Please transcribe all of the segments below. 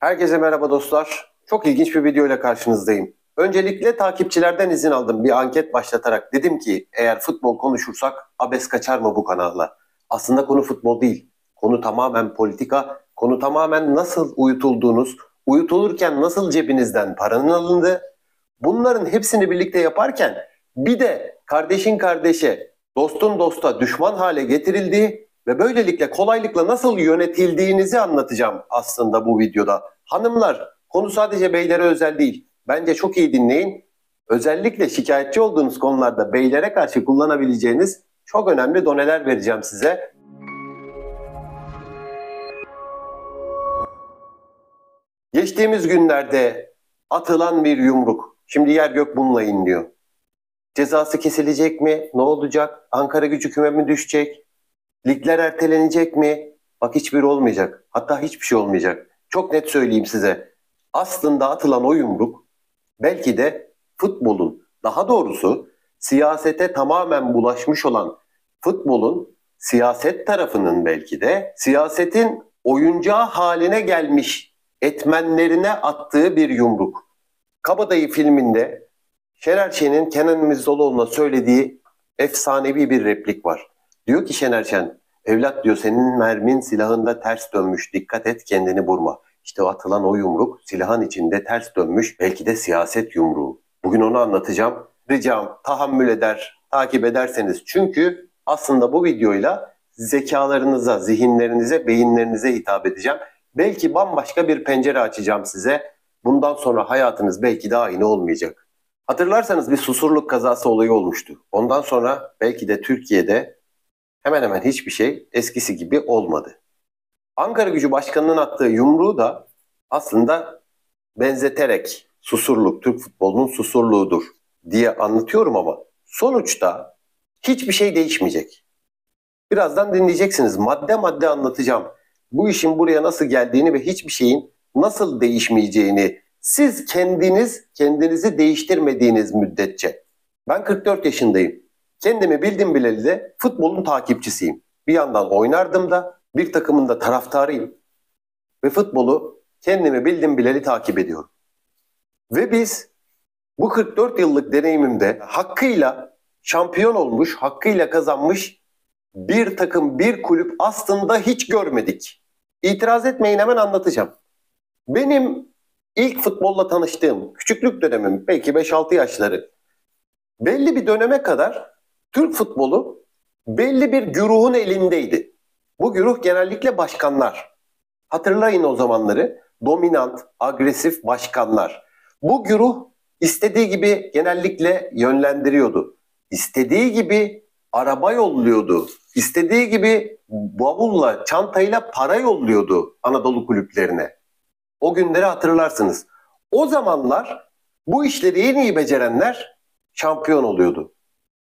Herkese merhaba dostlar. Çok ilginç bir video ile karşınızdayım. Öncelikle takipçilerden izin aldım. Bir anket başlatarak dedim ki eğer futbol konuşursak abes kaçar mı bu kanalla? Aslında konu futbol değil. Konu tamamen politika. Konu tamamen nasıl uyutulduğunuz, uyutulurken nasıl cebinizden paranın alındığı. Bunların hepsini birlikte yaparken bir de kardeşin kardeşe, dostun dosta düşman hale getirildiği ve böylelikle kolaylıkla nasıl yönetildiğinizi anlatacağım aslında bu videoda. Hanımlar, konu sadece beylere özel değil. Bence çok iyi dinleyin. Özellikle şikayetçi olduğunuz konularda beylere karşı kullanabileceğiniz çok önemli doneler vereceğim size. Geçtiğimiz günlerde atılan bir yumruk. Şimdi yer gök bununla inliyor. Cezası kesilecek mi? Ne olacak? Ankara Gücü küme mi düşecek? Ligler ertelenecek mi? Bak hiçbir olmayacak. Hatta hiçbir şey olmayacak. Çok net söyleyeyim size. Aslında atılan o yumruk belki de futbolun, daha doğrusu siyasete tamamen bulaşmış olan futbolun siyaset tarafının belki de siyasetin oyuncağı haline gelmiş etmenlerine attığı bir yumruk. Kabadayı filminde Şener Şen'in Kenan İmirzalıoğlu'na söylediği efsanevi bir replik var. Diyor ki Şener Şen, evlat diyor senin mermin silahında ters dönmüş, dikkat et kendini vurma. İşte o atılan o yumruk silahın içinde ters dönmüş, belki de siyaset yumruğu. Bugün onu anlatacağım. Ricam tahammül eder, takip ederseniz. Çünkü aslında bu videoyla zekalarınıza, zihinlerinize, beyinlerinize hitap edeceğim. Belki bambaşka bir pencere açacağım size. Bundan sonra hayatınız belki de aynı olmayacak. Hatırlarsanız bir Susurluk kazası olayı olmuştu. Ondan sonra belki de Türkiye'de hemen hemen hiçbir şey eskisi gibi olmadı. Ankara Gücü Başkanı'nın attığı yumruğu da aslında benzeterek Susurluk, Türk futbolunun Susurluğudur diye anlatıyorum ama sonuçta hiçbir şey değişmeyecek. Birazdan dinleyeceksiniz. Madde madde anlatacağım. Bu işin buraya nasıl geldiğini ve hiçbir şeyin nasıl değişmeyeceğini siz kendinizi değiştirmediğiniz müddetçe. Ben 44 yaşındayım. Kendimi bildim bileli de futbolun takipçisiyim. Bir yandan oynardım da bir takımın da taraftarıyım. Ve futbolu kendimi bildim bileli takip ediyorum. Ve biz bu 44 yıllık deneyimimde hakkıyla şampiyon olmuş, hakkıyla kazanmış bir takım, bir kulüp aslında hiç görmedik. İtiraz etmeyin, hemen anlatacağım. Benim ilk futbolla tanıştığım küçüklük dönemim, belki 5-6 yaşları, belli bir döneme kadar Türk futbolu belli bir güruhun elindeydi. Bu güruh genellikle başkanlar. Hatırlayın o zamanları, dominant, agresif başkanlar. Bu güruh istediği gibi genellikle yönlendiriyordu. İstediği gibi araba yolluyordu. İstediği gibi bavulla, çantayla para yolluyordu Anadolu kulüplerine. O günleri hatırlarsınız. O zamanlar bu işleri en iyi becerenler şampiyon oluyordu.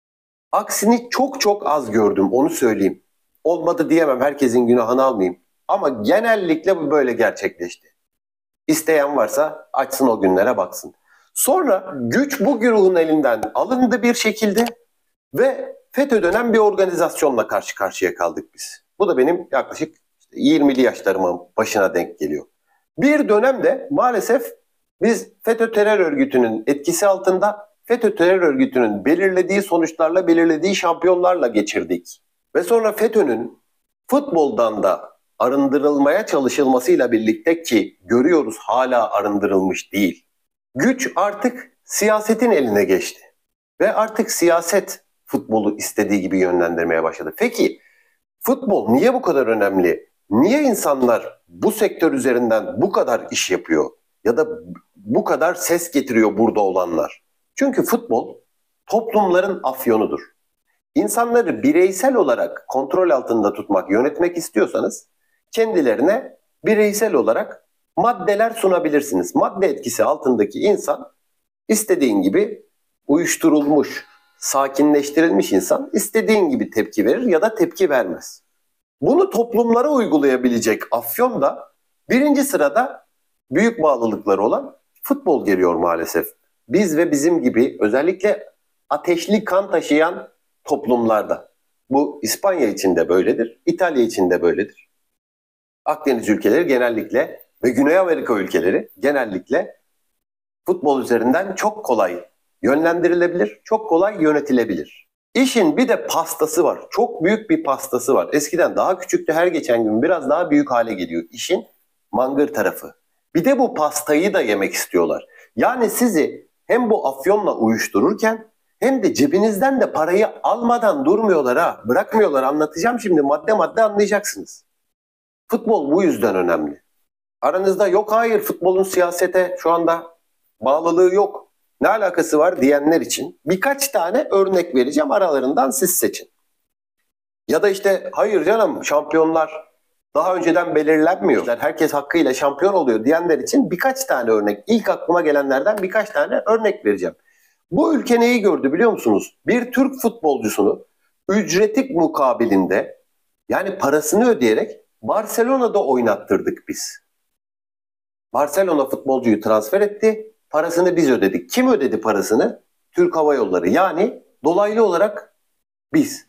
Aksini çok çok az gördüm, onu söyleyeyim. Olmadı diyemem, herkesin günahını almayayım. Ama genellikle bu böyle gerçekleşti. İsteyen varsa açsın o günlere baksın. Sonra güç bu güruhun elinden alındı bir şekilde ve FETÖ dönen bir organizasyonla karşı karşıya kaldık biz. Bu da benim yaklaşık 20'li yaşlarımın başına denk geliyor. Bir dönemde maalesef biz FETÖ terör örgütünün etkisi altında FETÖ terör örgütünün belirlediği sonuçlarla, belirlediği şampiyonlarla geçirdik. Ve sonra FETÖ'nün futboldan da arındırılmaya çalışılmasıyla birlikte ki görüyoruz hala arındırılmış değil. Güç artık siyasetin eline geçti. Ve artık siyaset futbolu istediği gibi yönlendirmeye başladı. Peki futbol niye bu kadar önemli? Niye insanlar bu sektör üzerinden bu kadar iş yapıyor? Ya da bu kadar ses getiriyor burada olanlar? Çünkü futbol toplumların afyonudur. İnsanları bireysel olarak kontrol altında tutmak, yönetmek istiyorsanız kendilerine bireysel olarak maddeler sunabilirsiniz. Madde etkisi altındaki insan istediğin gibi uyuşturulmuş, sakinleştirilmiş insan istediğin gibi tepki verir ya da tepki vermez. Bunu toplumlara uygulayabilecek afyon da birinci sırada büyük bağlılıkları olan futbol geliyor maalesef. Biz ve bizim gibi özellikle ateşli kan taşıyan toplumlarda. Bu İspanya için de böyledir, İtalya için de böyledir. Akdeniz ülkeleri genellikle Ve Güney Amerika ülkeleri genellikle futbol üzerinden çok kolay yönlendirilebilir, çok kolay yönetilebilir. İşin bir de pastası var. Çok büyük bir pastası var. Eskiden daha küçüktü, her geçen gün biraz daha büyük hale geliyor. İşin mangır tarafı. Bir de bu pastayı da yemek istiyorlar. Yani sizi hem bu afyonla uyuştururken hem de cebinizden de parayı almadan durmuyorlar ha. Bırakmıyorlar. Anlatacağım şimdi, madde madde anlayacaksınız. Futbol bu yüzden önemli. Aranızda yok hayır futbolun siyasete şu anda bağlılığı yok, ne alakası var diyenler için birkaç tane örnek vereceğim, aralarından siz seçin. Ya da işte hayır canım şampiyonlar daha önceden belirlenmiyor, herkes hakkıyla şampiyon oluyor diyenler için birkaç tane örnek, ilk aklıma gelenlerden birkaç tane örnek vereceğim. Bu ülke neyi gördü biliyor musunuz? Bir Türk futbolcusunu ücreti mukabilinde, yani parasını ödeyerek Barcelona'da oynattırdık biz. Barcelona futbolcuyu transfer etti. Parasını biz ödedik. Kim ödedi parasını? Türk Hava Yolları. Yani dolaylı olarak biz.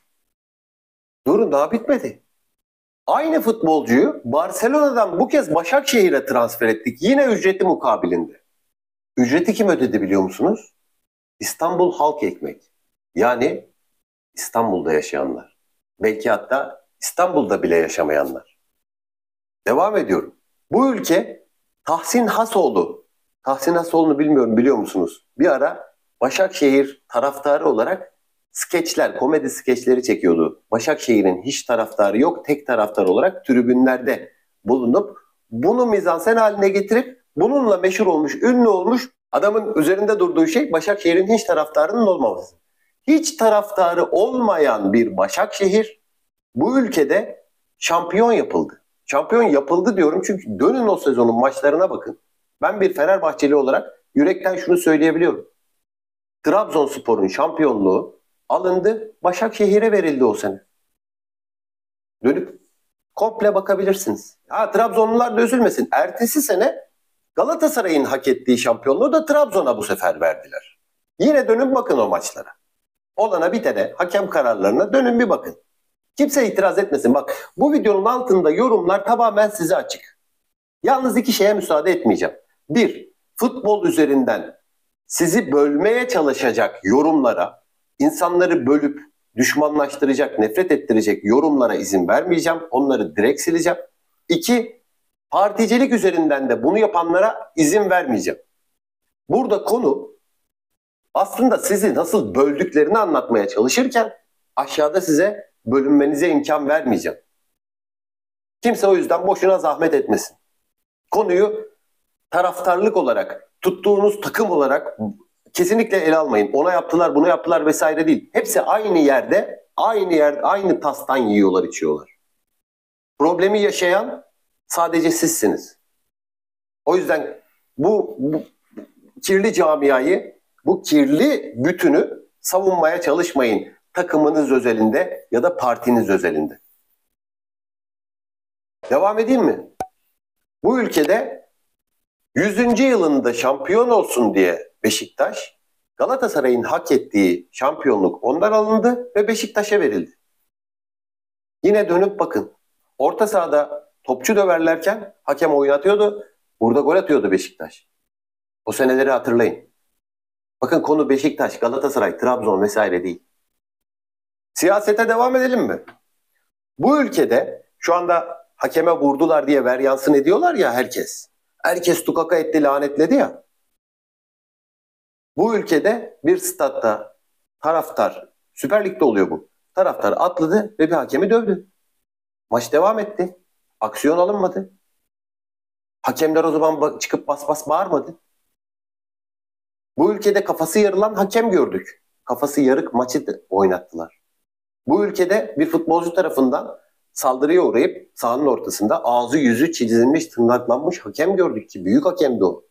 Durun, daha bitmedi. Aynı futbolcuyu Barcelona'dan bu kez Başakşehir'e transfer ettik. Yine ücreti mukabilinde. Ücreti kim ödedi biliyor musunuz? İstanbul Halk Ekmek. Yani İstanbul'da yaşayanlar. Belki hatta İstanbul'da bile yaşamayanlar. Devam ediyorum. Bu ülke Tahsin Hasoğlu. Tahsin Hasoğlu'nu bilmiyorum, biliyor musunuz? Bir ara Başakşehir taraftarı olarak skeçler, komedi skeçleri çekiyordu. Başakşehir'in hiç taraftarı yok, tek taraftar olarak tribünlerde bulunup bunu mizansen haline getirip bununla meşhur olmuş, ünlü olmuş. Adamın üzerinde durduğu şey Başakşehir'in hiç taraftarının olmaması. Hiç taraftarı olmayan bir Başakşehir bu ülkede şampiyon yapıldı. Şampiyon yapıldı diyorum çünkü dönün o sezonun maçlarına bakın. Ben bir Fenerbahçeli olarak yürekten şunu söyleyebiliyorum. Trabzonspor'un şampiyonluğu alındı, Başakşehir'e verildi o sene. Dönüp komple bakabilirsiniz. Ha, Trabzonlular da üzülmesin. Ertesi sene Galatasaray'ın hak ettiği şampiyonluğu da Trabzon'a bu sefer verdiler. Yine dönüp bakın o maçlara. Olana bitene, hakem kararlarına dönün bir bakın. Kimse itiraz etmesin. Bak, bu videonun altında yorumlar tamamen size açık. Yalnız iki şeye müsaade etmeyeceğim. Bir, futbol üzerinden sizi bölmeye çalışacak yorumlara, insanları bölüp düşmanlaştıracak, nefret ettirecek yorumlara izin vermeyeceğim. Onları direkt sileceğim. İki, particilik üzerinden de bunu yapanlara izin vermeyeceğim. Burada konu aslında sizi nasıl böldüklerini anlatmaya çalışırken aşağıda size bölünmenize imkan vermeyeceğim. Kimse o yüzden boşuna zahmet etmesin. Konuyu taraftarlık olarak, tuttuğunuz takım olarak kesinlikle ele almayın. Ona yaptılar, bunu yaptılar vesaire değil. Hepsi aynı yerde, aynı tastan yiyorlar, içiyorlar. Problemi yaşayan sadece sizsiniz. O yüzden bu kirli camiayı, bu kirli bütünü savunmaya çalışmayın. Takımınız özelinde ya da partiniz özelinde. Devam edeyim mi? Bu ülkede 100. yılında şampiyon olsun diye Beşiktaş, Galatasaray'ın hak ettiği şampiyonluk ondan alındı ve Beşiktaş'a verildi. Yine dönüp bakın. Orta sahada topçu döverlerken hakem oynatıyordu. Burada gol atıyordu Beşiktaş. O seneleri hatırlayın. Bakın, konu Beşiktaş, Galatasaray, Trabzon vesaire değil. Siyasete devam edelim mi? Bu ülkede şu anda hakeme vurdular diye veryansın ediyorlar ya herkes. Herkes tukaka etti, lanetledi ya. Bu ülkede bir statta taraftar, Süper Lig'de oluyor bu. Taraftar atladı ve bir hakemi dövdü. Maç devam etti. Aksiyon alınmadı. Hakemler o zaman çıkıp bas bas bağırmadı. Bu ülkede kafası yarılan hakem gördük. Kafası yarık maçı oynattılar. Bu ülkede bir futbolcu tarafından saldırıya uğrayıp sahanın ortasında ağzı yüzü çizilmiş, tırnaklanmış hakem gördük ki büyük hakemdi o.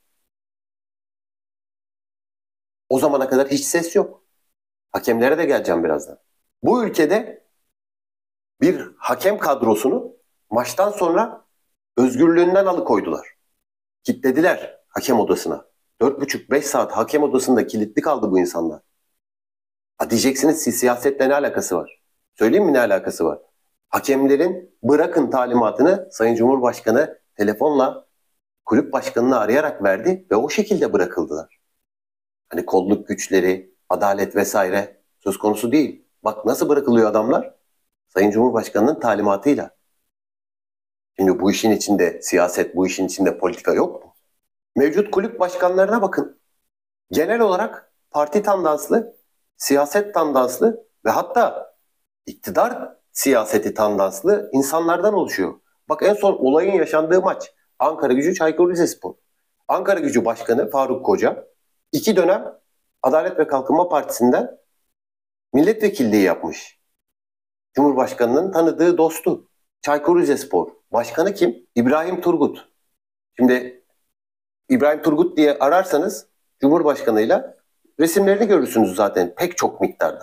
O zamana kadar hiç ses yok. Hakemlere de geleceğim birazdan. Bu ülkede bir hakem kadrosunu maçtan sonra özgürlüğünden alıkoydular. Kilitlediler hakem odasına. 4,5-5 saat hakem odasında kilitli kaldı bu insanlar. Ha diyeceksiniz, siyasetle ne alakası var? Söyleyeyim mi ne alakası var? Hakemlerin bırakın talimatını, Sayın Cumhurbaşkanı telefonla kulüp başkanını arayarak verdi ve o şekilde bırakıldılar. Hani kolluk güçleri, adalet vesaire söz konusu değil. Bak nasıl bırakılıyor adamlar? Sayın Cumhurbaşkanı'nın talimatıyla. Şimdi bu işin içinde siyaset, bu işin içinde politika yok mu? Mevcut kulüp başkanlarına bakın. Genel olarak parti tandanslı, siyaset tandanslı ve hatta iktidar siyaseti tandanslı insanlardan oluşuyor. Bak en son olayın yaşandığı maç Ankaragücü Çaykur Rizespor. Ankaragücü Başkanı Faruk Koca 2 dönem Adalet ve Kalkınma Partisi'nden milletvekilliği yapmış. Cumhurbaşkanının tanıdığı dostu. Çaykur Rizespor. Başkanı kim? İbrahim Turgut. Şimdi İbrahim Turgut diye ararsanız Cumhurbaşkanıyla resimlerini görürsünüz zaten pek çok miktarda.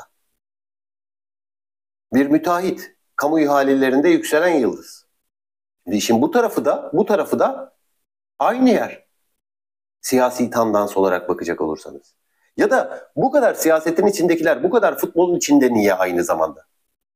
Bir müteahhit, kamu ihalelerinde yükselen yıldız. Şimdi işin bu tarafı da aynı yer. Siyasi tandans olarak bakacak olursanız. Ya da bu kadar siyasetin içindekiler bu kadar futbolun içinde niye aynı zamanda?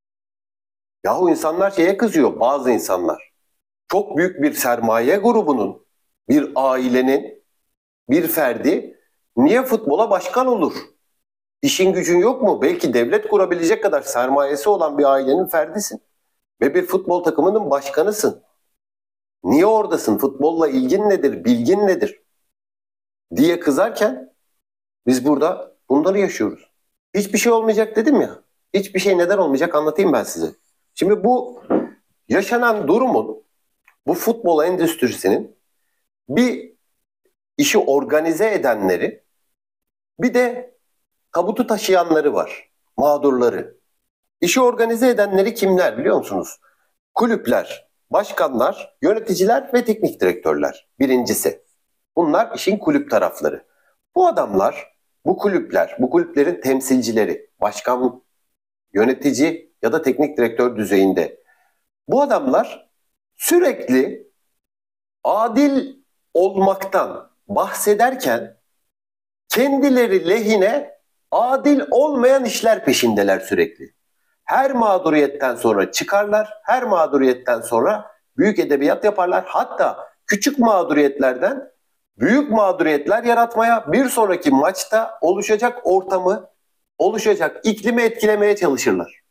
Yahu insanlar şeye kızıyor, bazı insanlar. Çok büyük bir sermaye grubunun, bir ailenin, bir ferdi niye futbola başkan olur? İşin gücün yok mu? Belki devlet kurabilecek kadar sermayesi olan bir ailenin ferdisin. Ve bir futbol takımının başkanısın. Niye oradasın? Futbolla ilgin nedir? Bilgin nedir? Diye kızarken biz burada bunları yaşıyoruz. Hiçbir şey olmayacak dedim ya. Hiçbir şey neden olmayacak anlatayım ben size. Şimdi bu yaşanan durumun, bu futbol endüstrisinin bir işi organize edenleri, bir de tabutu taşıyanları var. Mağdurları. İşi organize edenleri kimler biliyor musunuz? Kulüpler, başkanlar, yöneticiler ve teknik direktörler. Birincisi. Bunlar işin kulüp tarafları. Bu adamlar, bu kulüpler, bu kulüplerin temsilcileri, başkan, yönetici ya da teknik direktör düzeyinde. Bu adamlar sürekli adil olmaktan bahsederken kendileri lehine adil olmayan işler peşindeler sürekli. Her mağduriyetten sonra çıkarlar, her mağduriyetten sonra büyük edebiyat yaparlar. Hatta küçük mağduriyetlerden büyük mağduriyetler yaratmaya, bir sonraki maçta oluşacak ortamı, oluşacak iklimi etkilemeye çalışırlar.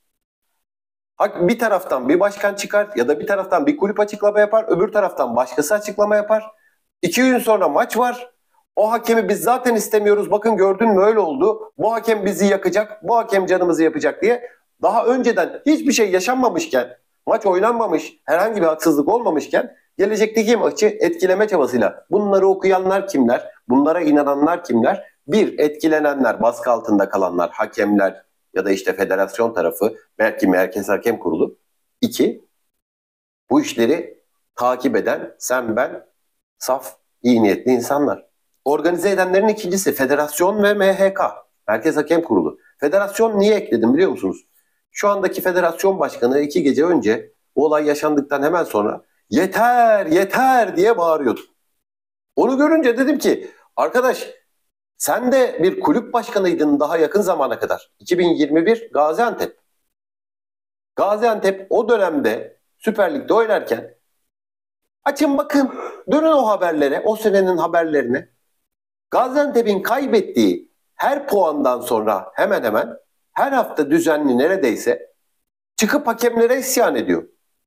Bir taraftan bir başkan çıkar ya da bir taraftan bir kulüp açıklama yapar, öbür taraftan başkası açıklama yapar. 2 gün sonra maç var. O hakemi biz zaten istemiyoruz. Bakın gördün mü öyle oldu. Bu hakem bizi yakacak, bu hakem canımızı yapacak diye daha önceden hiçbir şey yaşanmamışken, maç oynanmamış, herhangi bir haksızlık olmamışken gelecekteki maçı etkileme çabasıyla bunları okuyanlar kimler? Bunlara inananlar kimler? Bir, etkilenenler, baskı altında kalanlar, hakemler ya da işte federasyon tarafı, belki Merkez Hakem Kurulu. İki, bu işleri takip eden sen ben saf, iyi niyetli insanlar. Organize edenlerin ikincisi federasyon ve MHK, Merkez Hakem Kurulu. Federasyon niye ekledim biliyor musunuz? Şu andaki federasyon başkanı 2 gece önce bu olay yaşandıktan hemen sonra yeter yeter diye bağırıyordu. Onu görünce dedim ki arkadaş sen de bir kulüp başkanıydın daha yakın zamana kadar. 2021 Gaziantep. Gaziantep o dönemde Süper Lig'de oynarken açın bakın dönün o haberlere, o senenin haberlerine. Gaziantep'in kaybettiği her puandan sonra hemen hemen her hafta düzenli neredeyse çıkıp hakemlere isyan ediyor.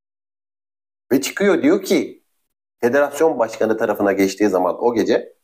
Ve çıkıyor diyor ki federasyon başkanı tarafına geçtiği zaman o gece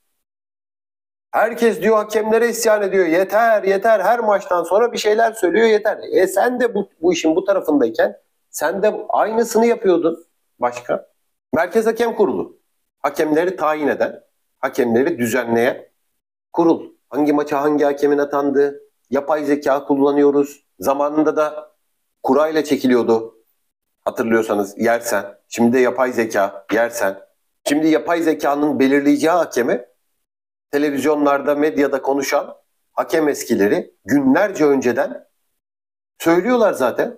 herkes diyor hakemlere isyan ediyor. Yeter yeter her maçtan sonra bir şeyler söylüyor yeter. Sen de bu işin bu tarafındayken sen de aynısını yapıyordun başkan. Merkez Hakem Kurulu. Hakemleri tayin eden, hakemleri düzenleyen kurul. Hangi maça hangi hakemin atandığı, yapay zeka kullanıyoruz. Zamanında da kurayla çekiliyordu. Hatırlıyorsanız Yersen. Şimdi de yapay zeka Yersen. Şimdi yapay zekanın belirleyeceği hakemi televizyonlarda, medyada konuşan hakem eskileri günlerce önceden söylüyorlar zaten.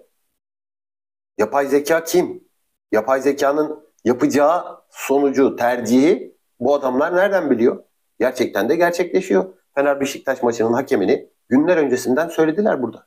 Yapay zeka kim? Yapay zekanın yapacağı sonucu, tercihi bu adamlar nereden biliyor? Gerçekten de gerçekleşiyor. Fener Beşiktaş maçının hakemini günler öncesinden söylediler burada.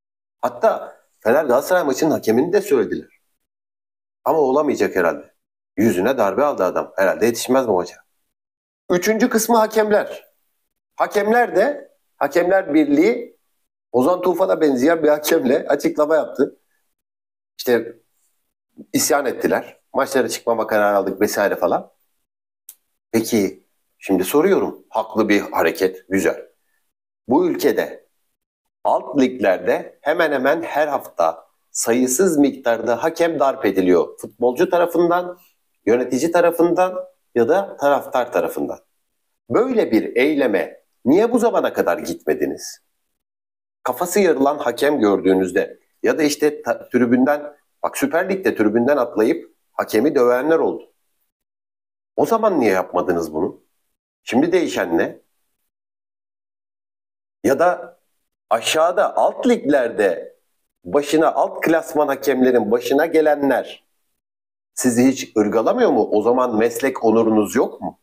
Hatta Fener Galatasaray maçının hakemini de söylediler. Ama olamayacak herhalde. Yüzüne darbe aldı adam. Herhalde yetişmez mi maça? Üçüncü kısmı hakemler. Hakemler de Hakemler Birliği Ozan Tufan'a benzeyen bir hakemle açıklama yaptı. İşte isyan ettiler. Maçlara çıkmama kararı aldık vesaire falan. Peki şimdi soruyorum. Haklı bir hareket. Güzel. Bu ülkede alt liglerde hemen hemen her hafta sayısız miktarda hakem darp ediliyor. Futbolcu tarafından, yönetici tarafından ya da taraftar tarafından. Böyle bir eyleme niye bu zamana kadar gitmediniz? Kafası yarılan hakem gördüğünüzde ya da işte tribünden, bak Süper Lig'de tribünden atlayıp hakemi dövenler oldu. O zaman niye yapmadınız bunu? Şimdi değişen ne? Ya da aşağıda alt liglerde başına alt klasman hakemlerin başına gelenler sizi hiç ırgalamıyor mu? O zaman meslek onurunuz yok mu?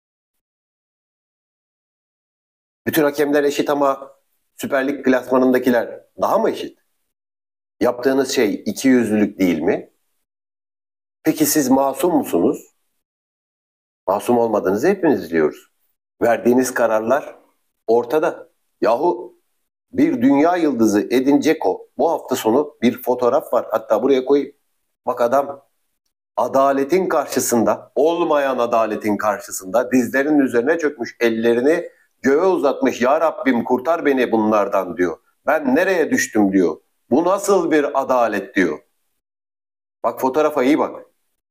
Bütün hakemler eşit ama Süper Lig klasmanındakiler daha mı eşit? Yaptığınız şey ikiyüzlülük değil mi? Peki siz masum musunuz? Masum olmadığınızı hepimiz biliyoruz. Verdiğiniz kararlar ortada. Yahu bir dünya yıldızı Edin Dzeko bu hafta sonu bir fotoğraf var. Hatta buraya koyayım. Bak adam adaletin karşısında, olmayan adaletin karşısında dizlerinin üzerine çökmüş, ellerini göğe uzatmış. Ya Rabbim kurtar beni bunlardan diyor. Ben nereye düştüm diyor. Bu nasıl bir adalet diyor. Bak fotoğrafa iyi bak.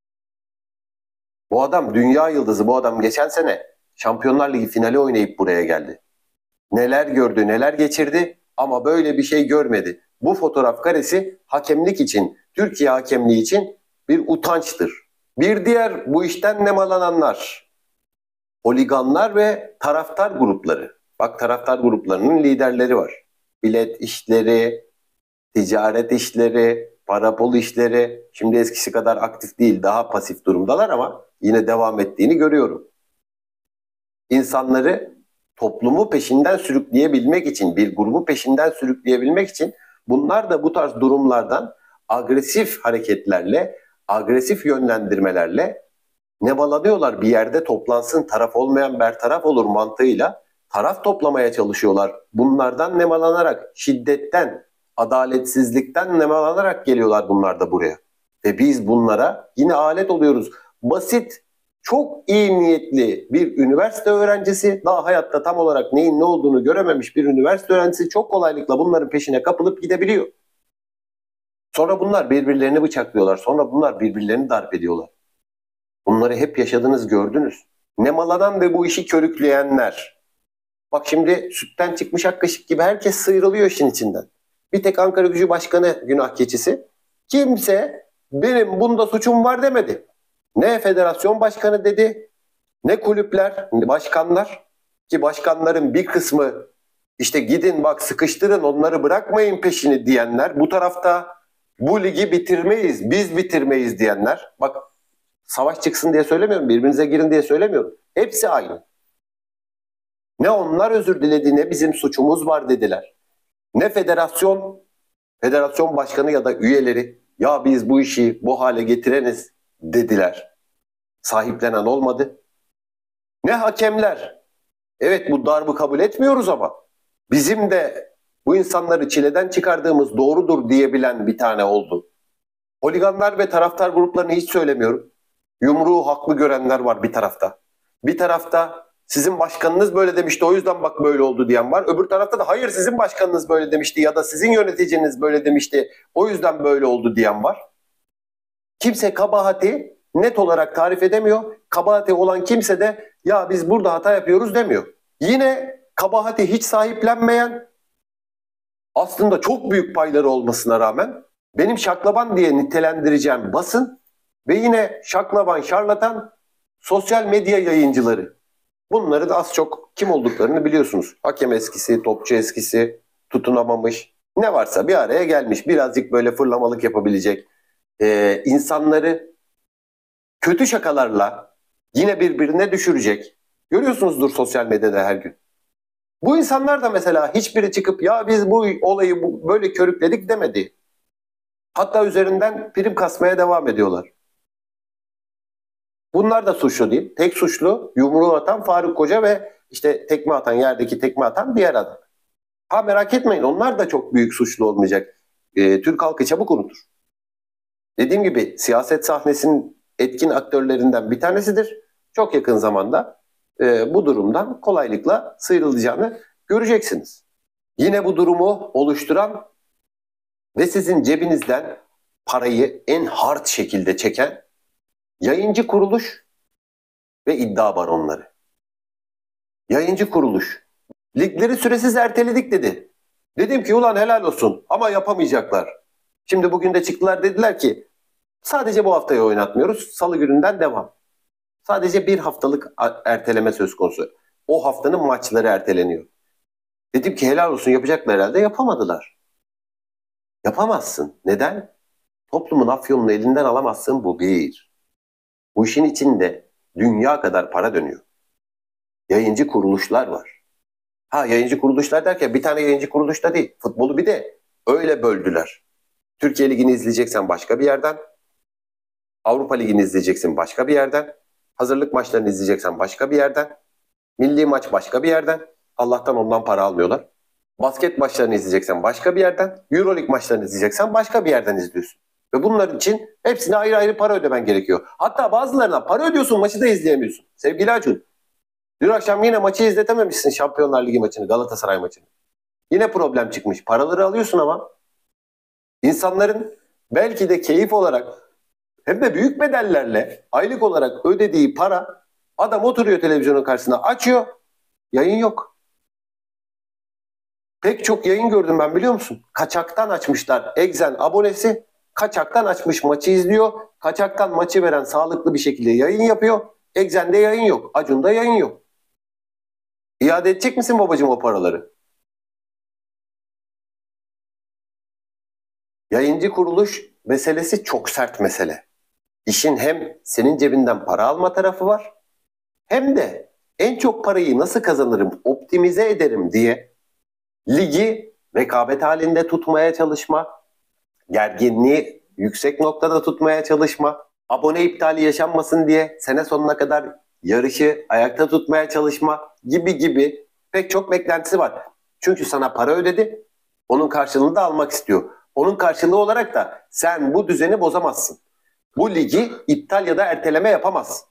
Bu adam dünya yıldızı. Bu adam geçen sene Şampiyonlar Ligi finali oynayıp buraya geldi. Neler gördü, neler geçirdi ama böyle bir şey görmedi. Bu fotoğraf karesi hakemlik için, Türkiye hakemliği için bir utançtır. Bir diğer bu işten nemalananlar, holiganlar ve taraftar grupları. Bak taraftar gruplarının liderleri var. Bilet işleri, ticaret işleri, para pul işleri. Şimdi eskisi kadar aktif değil, daha pasif durumdalar ama yine devam ettiğini görüyorum. İnsanları toplumu peşinden sürükleyebilmek için, bir grubu peşinden sürükleyebilmek için bunlar da bu tarz durumlardan agresif hareketlerle, agresif yönlendirmelerle nemalanıyorlar. Bir yerde toplansın, taraf olmayan bertaraf olur mantığıyla taraf toplamaya çalışıyorlar. Bunlardan nemalanarak, şiddetten, adaletsizlikten nemalanarak geliyorlar bunlar da buraya. Ve biz bunlara yine alet oluyoruz. Basit, çok iyi niyetli bir üniversite öğrencisi, daha hayatta tam olarak neyin ne olduğunu görememiş bir üniversite öğrencisi çok kolaylıkla bunların peşine kapılıp gidebiliyor. Sonra bunlar birbirlerini bıçaklıyorlar. Sonra bunlar birbirlerini darp ediyorlar. Bunları hep yaşadınız, gördünüz. Nemalanan ve bu işi körükleyenler. Bak şimdi sütten çıkmış ak kaşık gibi herkes sıyrılıyor işin içinden. Bir tek Ankaragücü Başkanı günah keçisi. Kimse benim bunda suçum var demedi. Ne federasyon başkanı dedi, ne kulüpler, başkanlar. Ki başkanların bir kısmı işte gidin bak sıkıştırın onları bırakmayın peşini diyenler. Bu tarafta bu ligi bitirmeyiz, biz bitirmeyiz diyenler. Bak savaş çıksın diye söylemiyorum, birbirinize girin diye söylemiyorum. Hepsi aynı. Ne onlar özür diledi ne bizim suçumuz var dediler. Ne federasyon başkanı ya da üyeleri ya biz bu işi bu hale getireniz dediler. Sahiplenen olmadı. Ne hakemler. Evet bu darbı kabul etmiyoruz ama bizim de bu insanları çileden çıkardığımız doğrudur diyebilen bir tane oldu. Holiganlar ve taraftar gruplarını hiç söylemiyorum. Yumruğu haklı görenler var bir tarafta. Bir tarafta sizin başkanınız böyle demişti o yüzden bak böyle oldu diyen var. Öbür tarafta da hayır sizin başkanınız böyle demişti ya da sizin yöneticiniz böyle demişti o yüzden böyle oldu diyen var. Kimse kabahati net olarak tarif edemiyor. Kabahati olan kimse de ya biz burada hata yapıyoruz demiyor. Yine kabahati hiç sahiplenmeyen aslında çok büyük payları olmasına rağmen benim şaklaban diye nitelendireceğim basın ve yine şaklaban şarlatan sosyal medya yayıncıları. Bunların az çok kim olduklarını biliyorsunuz. Hakem eskisi, topçu eskisi, tutunamamış. Ne varsa bir araya gelmiş. Birazcık böyle fırlamalık yapabilecek. İnsanları kötü şakalarla yine birbirine düşürecek. Görüyorsunuzdur sosyal medyada her gün. Bu insanlar da mesela hiçbiri çıkıp ya biz bu olayı böyle körükledik demedi. Hatta üzerinden prim kasmaya devam ediyorlar. Bunlar da suçlu değil. Tek suçlu yumruğu atan Faruk Koca ve işte tekme atan, yerdeki tekme atan diğer adam. Ha merak etmeyin, onlar da çok büyük suçlu olmayacak. Türk halkı çabuk unutur. Dediğim gibi siyaset sahnesinin etkin aktörlerinden bir tanesidir. Çok yakın zamanda bu durumdan kolaylıkla sıyrılacağını göreceksiniz. Yine bu durumu oluşturan ve sizin cebinizden parayı en hard şekilde çeken yayıncı kuruluş ve iddia baronları. Yayıncı kuruluş. Ligleri süresiz erteledik dedi. Dedim ki ulan helal olsun ama yapamayacaklar. Şimdi bugün de çıktılar, dediler ki sadece bu haftayı oynatmıyoruz. Salı gününden devam. Sadece bir haftalık erteleme söz konusu. O haftanın maçları erteleniyor. Dedim ki helal olsun, yapacaklar herhalde. Yapamadılar. Yapamazsın. Neden? Toplumun afyonunu elinden alamazsın, bu bir. Bu işin içinde dünya kadar para dönüyor. Yayıncı kuruluşlar var. Ha yayıncı kuruluşlar derken bir tane yayıncı kuruluşta değil. Futbolu bir de öyle böldüler. Türkiye Ligi'ni izleyeceksen başka bir yerden. Avrupa Ligi'ni izleyeceksin başka bir yerden. Hazırlık maçlarını izleyeceksen başka bir yerden. Milli maç başka bir yerden. Allah'tan ondan para almıyorlar. Basket maçlarını izleyeceksen başka bir yerden. Euroleague maçlarını izleyeceksen başka bir yerden izliyorsun. Ve bunlar için hepsine ayrı ayrı para ödemen gerekiyor. Hatta bazılarına para ödüyorsun, maçı da izleyemiyorsun. Sevgili Acun, dün akşam yine maçı izletememişsin, Şampiyonlar Ligi maçını, Galatasaray maçını. Yine problem çıkmış. Paraları alıyorsun ama insanların belki de keyif olarak hem de büyük bedellerle aylık olarak ödediği para, adam oturuyor televizyonun karşısına, açıyor, yayın yok. Pek çok yayın gördüm ben, biliyor musun? Kaçaktan açmışlar. Exxen abonesi kaçaktan açmış, maçı izliyor. Kaçaktan maçı veren sağlıklı bir şekilde yayın yapıyor. Exxen'de yayın yok. Acun'da yayın yok. İade edecek misin babacığım o paraları? Yayıncı kuruluş meselesi çok sert mesele. İşin hem senin cebinden para alma tarafı var, hem de en çok parayı nasıl kazanırım, optimize ederim diye ligi rekabet halinde tutmaya çalışma, gerginliği yüksek noktada tutmaya çalışma, abone iptali yaşanmasın diye sene sonuna kadar yarışı ayakta tutmaya çalışma gibi gibi pek çok beklentisi var. Çünkü sana para ödedi, onun karşılığını da almak istiyor. Onun karşılığı olarak da sen bu düzeni bozamazsın. Bu ligi iptal ya da erteleme yapamazsın.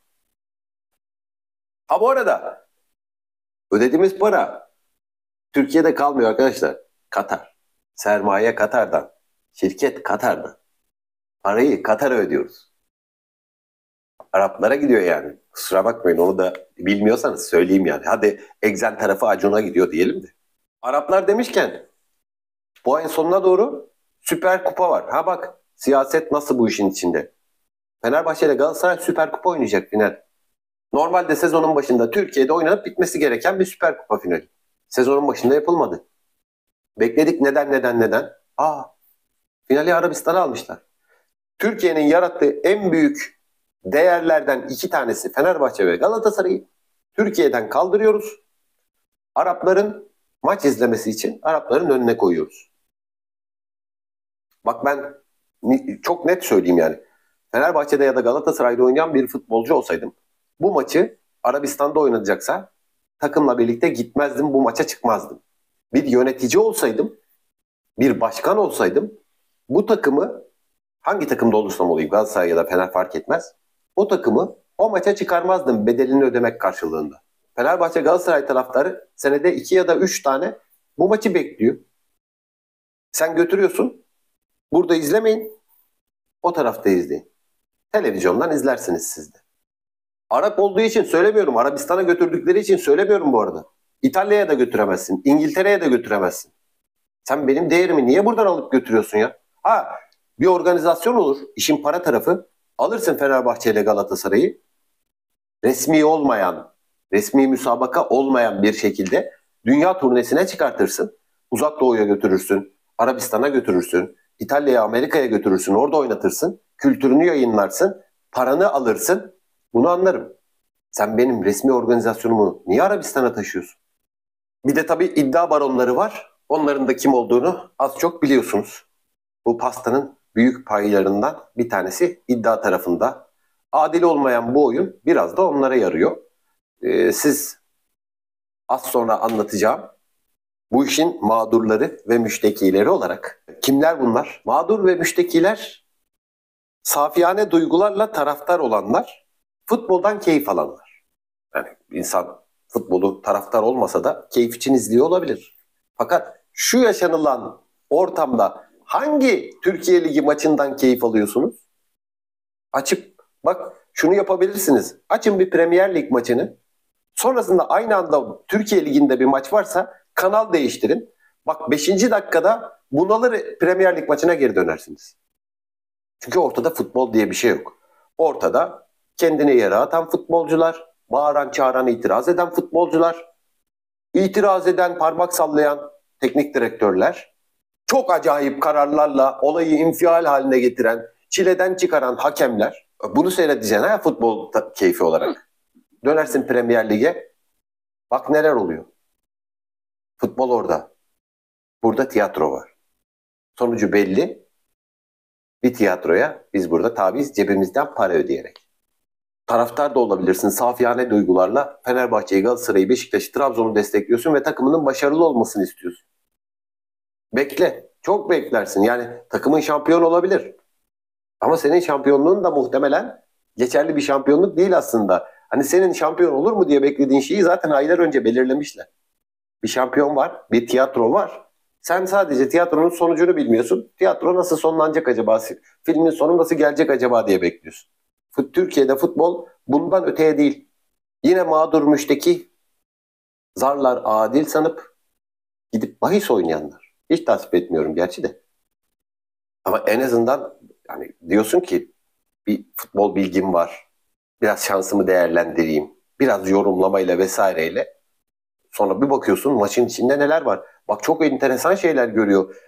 Ha bu arada ödediğimiz para Türkiye'de kalmıyor arkadaşlar. Katar. Sermaye Katar'dan. Şirket Katar'dan. Parayı Katar'a ödüyoruz. Araplara gidiyor yani. Kusura bakmayın, onu da bilmiyorsanız söyleyeyim yani. Hadi Exxen tarafı Acun'a gidiyor diyelim de. Araplar demişken bu ayın sonuna doğru Süper Kupa var. Ha bak, siyaset nasıl bu işin içinde. Fenerbahçe ile Galatasaray Süper Kupa oynayacak final. Normalde sezonun başında Türkiye'de oynanıp bitmesi gereken bir Süper Kupa finali. Sezonun başında yapılmadı. Bekledik, neden? Finali Arabistan'a almışlar. Türkiye'nin yarattığı en büyük değerlerden iki tanesi Fenerbahçe ve Galatasaray'ı Türkiye'den kaldırıyoruz. Arapların maç izlemesi için Arapların önüne koyuyoruz. Bak ben çok net söyleyeyim yani. Fenerbahçe'de ya da Galatasaray'da oynayan bir futbolcu olsaydım, bu maçı Arabistan'da oynanacaksa takımla birlikte gitmezdim, bu maça çıkmazdım. Bir yönetici olsaydım, bir başkan olsaydım, bu takımı, hangi takımda olursam olayım, Galatasaray ya da Fener fark etmez, o takımı o maça çıkarmazdım bedelini ödemek karşılığında. Fenerbahçe Galatasaray taraftarı senede 2 ya da 3 tane bu maçı bekliyor. Sen götürüyorsun, burada izlemeyin, o tarafta izleyin. Televizyondan izlersiniz siz de. Arap olduğu için söylemiyorum, Arabistan'a götürdükleri için söylemiyorum bu arada. İtalya'ya da götüremezsin, İngiltere'ye de götüremezsin. Sen benim değerimi niye buradan alıp götürüyorsun ya? Ha, bir organizasyon olur, işin para tarafı. Alırsın Fenerbahçe ile Galatasaray'ı, resmi olmayan, resmi müsabaka olmayan bir şekilde dünya turnesine çıkartırsın. Uzak Doğu'ya götürürsün, Arabistan'a götürürsün, İtalya'ya, Amerika'ya götürürsün, orada oynatırsın, kültürünü yayınlarsın, paranı alırsın. Bunu anlarım. Sen benim resmi organizasyonumu niye Arabistan'a taşıyorsun? Bir de tabii iddia baronları var. Onların da kim olduğunu az çok biliyorsunuz. Bu pastanın büyük paylarından bir tanesi iddia tarafında. Adil olmayan bu oyun biraz da onlara yarıyor. Siz az sonra anlatacağım bu işin mağdurları ve müştekileri olarak. Kimler bunlar? Mağdur ve müştekiler safiyane duygularla taraftar olanlar, futboldan keyif alanlar. Yani insan futbolu taraftar olmasa da keyif için izliyor olabilir. Fakat şu yaşanılan ortamda hangi Türkiye Ligi maçından keyif alıyorsunuz? Açıp bak şunu yapabilirsiniz. Açın bir Premier Lig maçını. Sonrasında aynı anda Türkiye Ligi'nde bir maç varsa kanal değiştirin. Bak 5. dakikada bunalır Premier Lig maçına geri dönersiniz. Çünkü ortada futbol diye bir şey yok. Ortada kendine yere atan futbolcular, bağıran çağıran itiraz eden futbolcular, itiraz eden parmak sallayan teknik direktörler, çok acayip kararlarla olayı infial haline getiren, çileden çıkaran hakemler. Bunu seyredeceksin ha futbol keyfi olarak. Dönersin Premier Lig'e, bak neler oluyor. Futbol orada. Burada tiyatro var. Sonucu belli. Bir tiyatroya biz burada tabiiz cebimizden para ödeyerek. Taraftar da olabilirsin. Safiyane duygularla Fenerbahçe'yi, Galatasaray'ı, Beşiktaş'ı, Trabzon'u destekliyorsun ve takımının başarılı olmasını istiyorsun. Bekle. Çok beklersin. Yani takımın şampiyon olabilir. Ama senin şampiyonluğun da muhtemelen geçerli bir şampiyonluk değil aslında. Hani senin şampiyon olur mu diye beklediğin şeyi zaten aylar önce belirlemişler. Bir şampiyon var, bir tiyatro var. Sen sadece tiyatronun sonucunu bilmiyorsun. Tiyatro nasıl sonlanacak acaba? Filmin sonu nasıl gelecek acaba diye bekliyorsun. Türkiye'de futbol bundan öteye değil. Yine mağdur müşteki, zarlar adil sanıp gidip bahis oynayanlar. Hiç tasvip etmiyorum gerçi de. Ama en azından yani diyorsun ki bir futbol bilgim var. Biraz şansımı değerlendireyim. Biraz yorumlamayla vesaireyle. Sonra bir bakıyorsun maçın içinde neler var. Bak çok enteresan şeyler görüyor.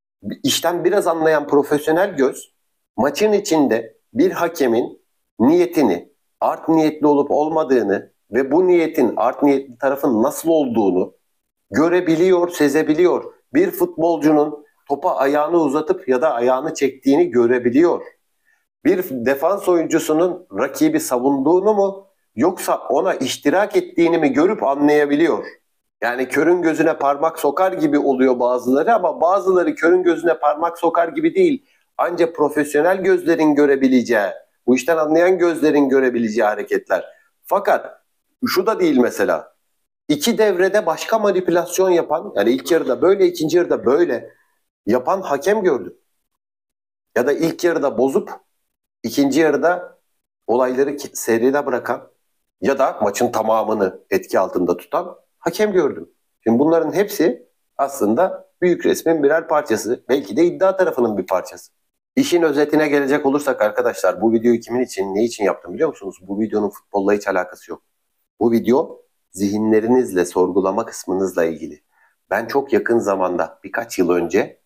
İşten biraz anlayan profesyonel göz maçın içinde bir hakemin niyetini, art niyetli olup olmadığını ve bu niyetin art niyetli tarafın nasıl olduğunu görebiliyor, sezebiliyor. Bir futbolcunun topa ayağını uzatıp ya da ayağını çektiğini görebiliyor. Bir defans oyuncusunun rakibi savunduğunu mu yoksa ona iştirak ettiğini mi görüp anlayabiliyor. Yani körün gözüne parmak sokar gibi oluyor bazıları ama bazıları körün gözüne parmak sokar gibi değil. Ancak profesyonel gözlerin görebileceği, bu işten anlayan gözlerin görebileceği hareketler. Fakat şu da değil mesela. İki devrede başka manipülasyon yapan, yani ilk yarıda böyle, ikinci yarıda böyle yapan hakem gördüm. Ya da ilk yarıda bozup ikinci yarıda olayları seride bırakan ya da maçın tamamını etki altında tutan hakem gördüm. Şimdi bunların hepsi aslında büyük resmin birer parçası. Belki de iddia tarafının bir parçası. İşin özetine gelecek olursak arkadaşlar bu videoyu kimin için, ne için yaptım biliyor musunuz? Bu videonun futbolla hiç alakası yok. Bu video zihinlerinizle, sorgulama kısmınızla ilgili. Ben çok yakın zamanda, birkaç yıl önce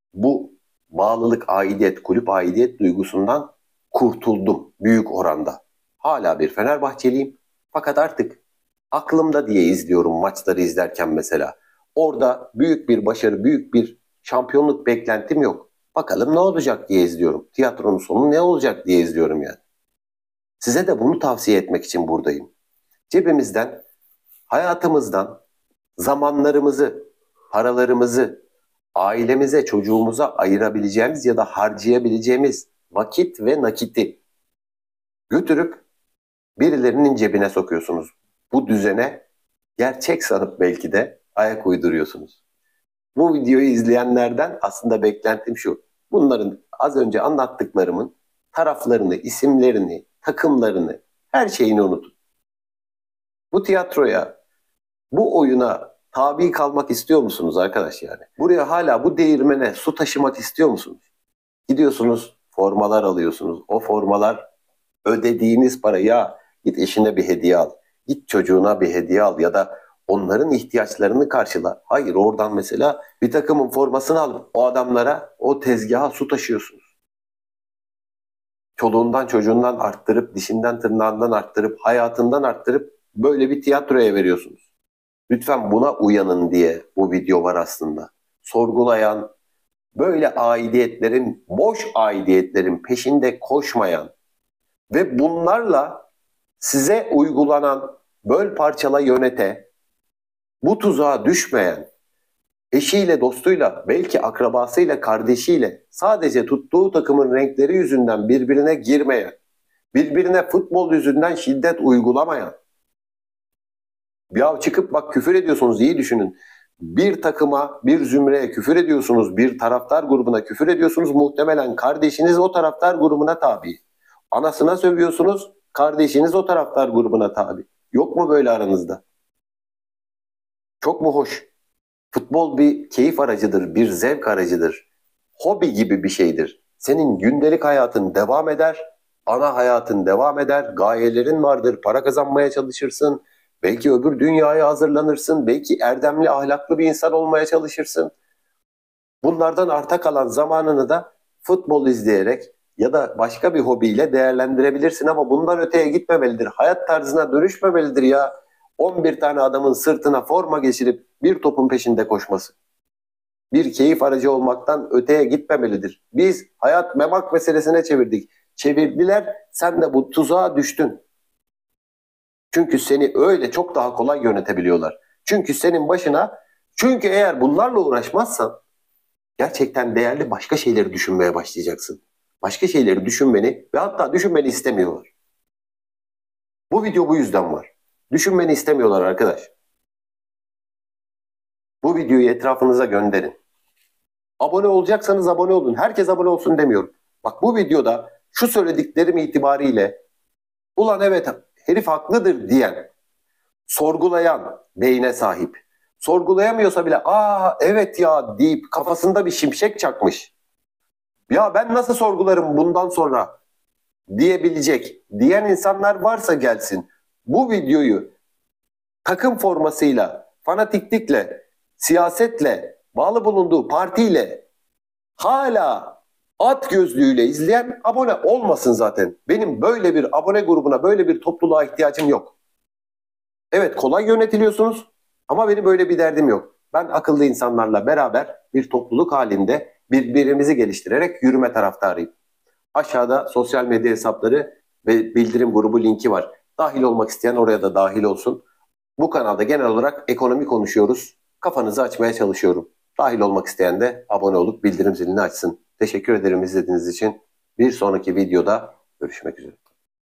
bu bağlılık, aidiyet, kulüp aidiyet duygusundan kurtuldum büyük oranda. Hala bir Fenerbahçeliyim. Fakat artık aklımda diye izliyorum maçları izlerken mesela. Orada büyük bir başarı, büyük bir şampiyonluk beklentim yok. Bakalım ne olacak diye izliyorum. Tiyatronun sonu ne olacak diye izliyorum yani. Size de bunu tavsiye etmek için buradayım. Cebimizden, hayatımızdan zamanlarımızı, paralarımızı, ailemize, çocuğumuza ayırabileceğimiz ya da harcayabileceğimiz vakit ve nakiti götürüp birilerinin cebine sokuyorsunuz. Bu düzene gerçek sanıp belki de ayak uyduruyorsunuz. Bu videoyu izleyenlerden aslında beklentim şu. Bunların az önce anlattıklarımın taraflarını, isimlerini, takımlarını, her şeyini unutun. Bu tiyatroya, bu oyuna tabi kalmak istiyor musunuz arkadaş yani? Buraya hala bu değirmene su taşımak istiyor musunuz? Gidiyorsunuz, formalar alıyorsunuz. O formalar ödediğiniz para ya git eşine bir hediye al. Git çocuğuna bir hediye al ya da onların ihtiyaçlarını karşıla. Hayır oradan mesela bir takımın formasını alıp o adamlara o tezgaha su taşıyorsunuz. Çoluğundan çocuğundan arttırıp, dişinden tırnağından arttırıp, hayatından arttırıp böyle bir tiyatroya veriyorsunuz. Lütfen buna uyanın diye bu video var aslında. Sorgulayan, böyle aidiyetlerin, boş aidiyetlerin peşinde koşmayan, Ve bunlarla size uygulanan böl parçala yönete, bu tuzağa düşmeyen, eşiyle, dostuyla, belki akrabasıyla, kardeşiyle sadece tuttuğu takımın renkleri yüzünden birbirine girmeyen, birbirine futbol yüzünden şiddet uygulamayan, ya çıkıp bak küfür ediyorsunuz, iyi düşünün. Bir takıma, bir zümreye küfür ediyorsunuz, bir taraftar grubuna küfür ediyorsunuz. Muhtemelen kardeşiniz o taraftar grubuna tabi. Anasına sövüyorsunuz, kardeşiniz o taraftar grubuna tabi. Yok mu böyle aranızda? Çok mu hoş? Futbol bir keyif aracıdır, bir zevk aracıdır. Hobi gibi bir şeydir. Senin gündelik hayatın devam eder, ana hayatın devam eder, gayelerin vardır, para kazanmaya çalışırsın, belki öbür dünyaya hazırlanırsın, belki erdemli, ahlaklı bir insan olmaya çalışırsın. Bunlardan arta kalan zamanını da futbol izleyerek ya da başka bir hobiyle değerlendirebilirsin ama bundan öteye gitmemelidir. Hayat tarzına dönüşmemelidir ya. 11 tane adamın sırtına forma geçirip bir topun peşinde koşması. Bir keyif aracı olmaktan öteye gitmemelidir. Biz hayat memak meselesine çevirdik. Çevirdiler, sen de bu tuzağa düştün. Çünkü seni öyle çok daha kolay yönetebiliyorlar. Çünkü senin başına, çünkü eğer bunlarla uğraşmazsan gerçekten değerli başka şeyleri düşünmeye başlayacaksın. Başka şeyleri düşünmeni ve hatta düşünmeni istemiyorlar. Bu video bu yüzden var. Düşünmeni istemiyorlar arkadaş. Bu videoyu etrafınıza gönderin. Abone olacaksanız abone olun. Herkes abone olsun demiyorum. Bak bu videoda şu söylediklerim itibariyle ulan evet herif haklıdır diyen, sorgulayan beyne sahip. Sorgulayamıyorsa bile aa evet ya deyip kafasında bir şimşek çakmış. Ya ben nasıl sorgularım bundan sonra diyebilecek, diyen insanlar varsa gelsin. Bu videoyu takım formasıyla, fanatiklikle, siyasetle, bağlı bulunduğu partiyle hala at gözlüğüyle izleyen abone olmasın zaten. Benim böyle bir abone grubuna, böyle bir topluluğa ihtiyacım yok. Evet kolay yönetiliyorsunuz ama benim böyle bir derdim yok. Ben akıllı insanlarla beraber bir topluluk halinde birbirimizi geliştirerek yürüme taraftarıyım. Aşağıda sosyal medya hesapları ve bildirim grubu linki var. Dahil olmak isteyen oraya da dahil olsun. Bu kanalda genel olarak ekonomi konuşuyoruz. Kafanızı açmaya çalışıyorum. Dahil olmak isteyen de abone olup bildirim zilini açsın. Teşekkür ederim izlediğiniz için. Bir sonraki videoda görüşmek üzere.